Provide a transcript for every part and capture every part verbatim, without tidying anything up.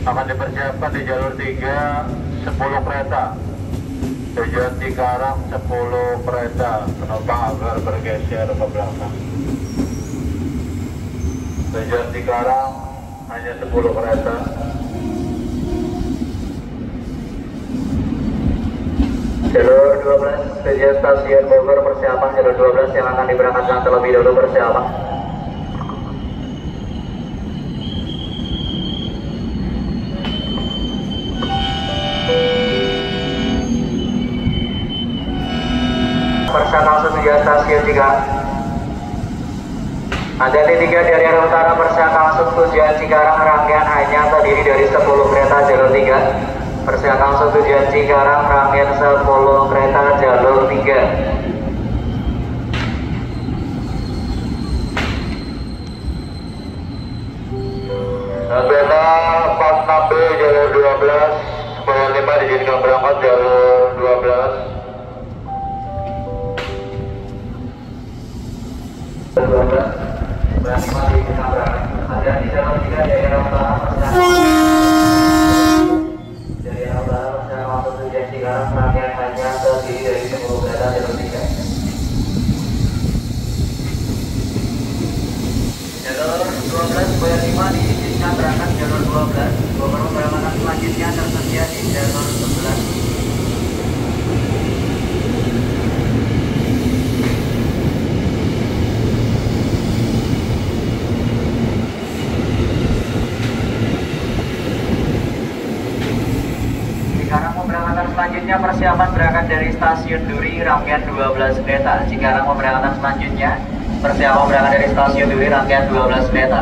akan dipersiapkan di jalur tiga sepuluh kereta. Tujuan Cikarang sepuluh kereta, penumpang agar bergeser ke belakang. Tujuan Cikarang hanya sepuluh kereta. Jalur dua belas, tujuan stasiun Bogor, persiapan jalur dua belas yang akan diberangkatkan terlebih dahulu, persiapan. Persiapan tujuan stasiun Cikarang. Ada di tiga dari arah utara, persiapan langsung tujuan Cikarang, rangkaian hanya terdiri dari sepuluh kereta jalur tiga. Persiapan langsung tujuan Cikarang, rangkaian sepuluh kereta jalur tiga. Kereta empat puluh enam B jalur dua belas, sepuluh lima diizinkan berangkat jalur dua belas. dua belas berani mati kita berangkat. Ada di jalur tiga dari arah utara, dari arah utara persiapan masuk tujuan Cikarang, rangkaian hanya terdiri dari sepuluh kereta jalur tiga. Jalur dua belas Bayar lima diizinkan berangkat jalur dua belas. Beberapa penerbangan selanjutnya tersedia di jalur sebelas. Cikarang pemberangkatan selanjutnya, persiapan berangkat dari stasiun Duri, rangkaian dua belas kereta. Cikarang pemberangkatan selanjutnya, persiapan berangkat dari stasiun Duri, rangkaian dua belas kereta.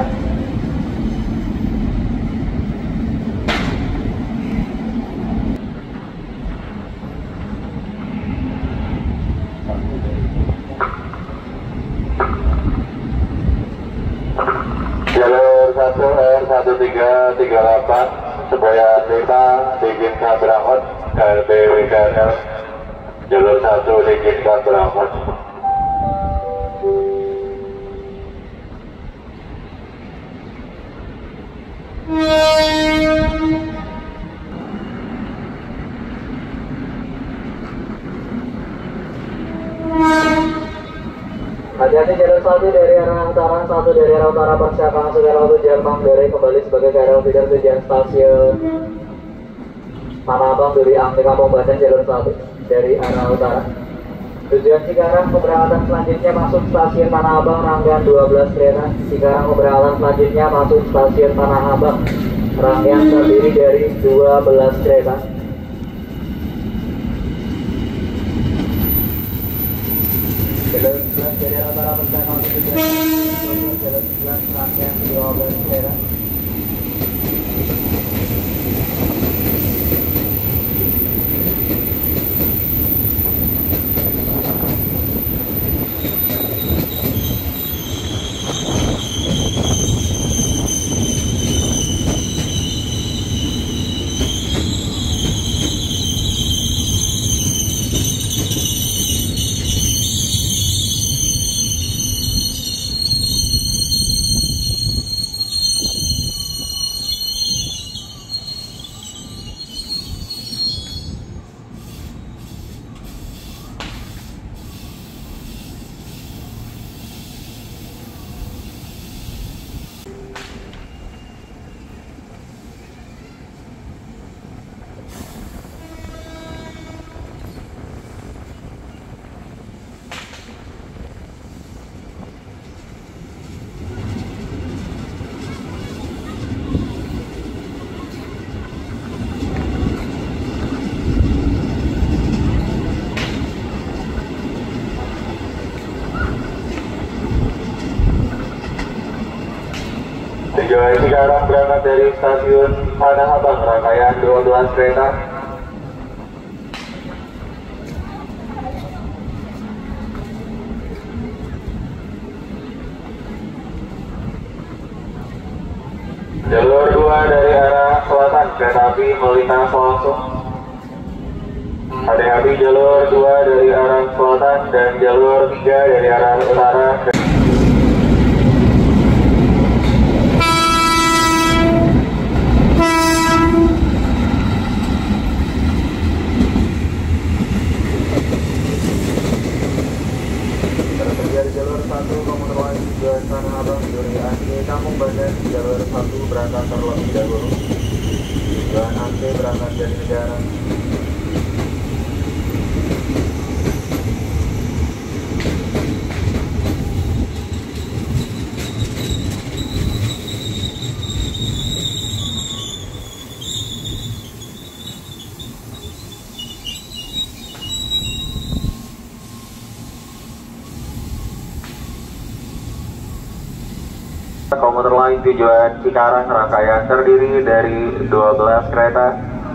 Jalur satu R satu tiga tiga delapan Sepoyan lima diizinkan berangkat K L B W K L. Jalur satu diizinkan berangkat. Hati-hati jalur satu dari arah utara, satu dari arah utara, persiapan masuk ke arah tujuan Manggarai kembali sebagai K R L feeder tujuan stasiun Tanah Abang Duri Angke Kampung Banten, jalur satu dari arah utara. Tujuan Cikarang pemberangkatan selanjutnya masuk stasiun Tanah Abang, rangkaian dua belas kereta. Cikarang pemberangkatan selanjutnya masuk stasiun Tanah Abang, rangkaian terdiri dari dua belas kereta. Jalur sebelas dari arah utara, persiapan masuk tujuan jalur sebelas, rangkaian dua belas kereta. Tujuan Cikarang berangkat dari stasiun Tanah Abang, rangkaian dua belas kereta. Jalur dua dari arah selatan, kereta api melintas langsung. Hati-hati jalur dua dari arah selatan dan jalur tiga dari arah utara. dahulu. Tujuan Angke berangkat dari negara. Komuter lain tujuan Cikarang rangkaian terdiri dari dua belas kereta.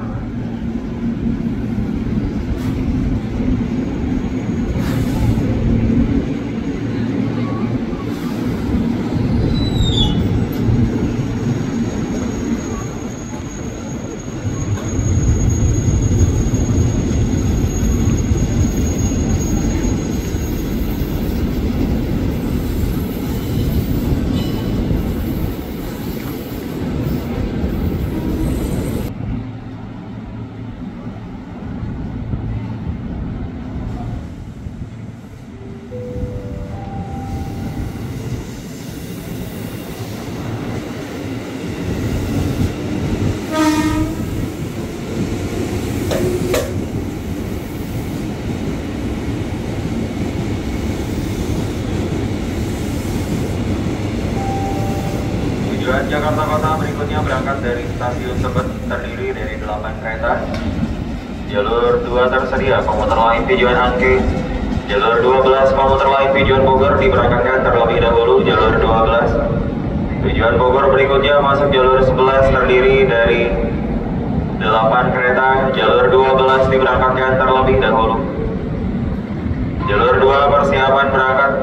Tujuan Jakarta Kota berikutnya berangkat dari stasiun Tebet terdiri dari delapan kereta. Jalur dua tersedia komuter lain tujuan Angke. Jalur dua belas komuter lain tujuan Bogor diberangkatkan terlebih dahulu. Jalur dua belas tujuan Bogor berikutnya masuk jalur sebelas terdiri dari delapan kereta. Jalur dua belas diberangkatkan terlebih dahulu. Jalur dua persiapan berangkat.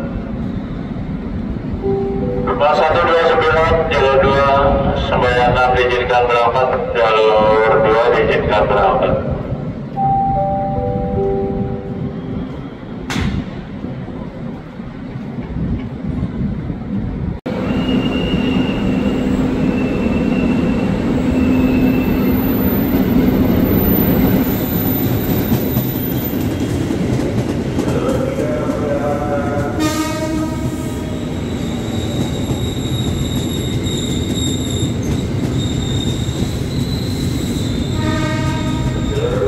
Kelas satu dua sembilan, jalur dua sembilan enam diizinkan berangkat, jalur dua diizinkan berangkat. Jalur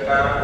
sekarang